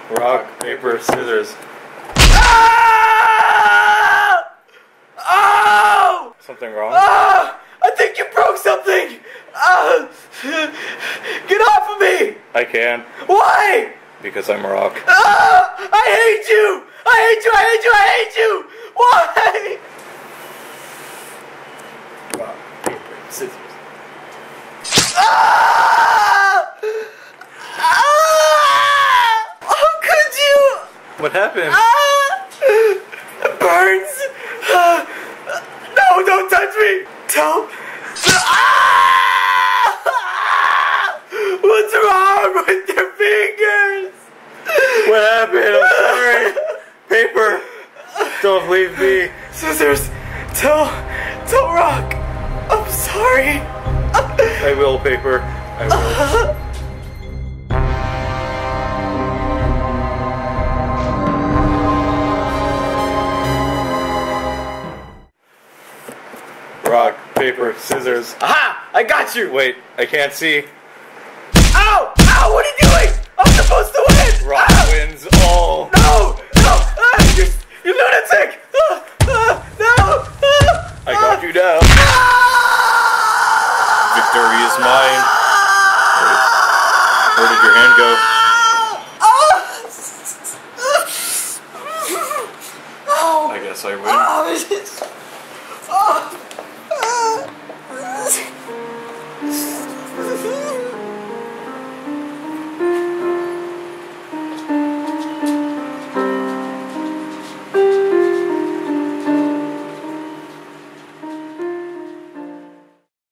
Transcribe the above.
Rock, paper, scissors. Ah! Oh! Something wrong? Ah! I think you broke something! Ah! Get off of me! I can't, Why? because I'm Rock. Ah! I hate you! I hate you! I hate you! I hate you! Why? Rock, paper, scissors. Ah! Ah! How could you? What happened? Ah! It burns! Ah! No, don't touch me! Don't! Ah! What's wrong with your fingers? What happened? I'm sorry. Paper, don't leave me. Scissors, tell Rock. I'm sorry. I will, paper. I will. Rock, paper, scissors. Aha! I got you! Wait, I can't see. Ow! Ow! What are you doing? I'm supposed to win! Rock Ah! wins all. No! No! Ah, you lunatic! Ah, ah, no! Ah, I got you down. Victory is mine. Where did your hand go? I guess I win.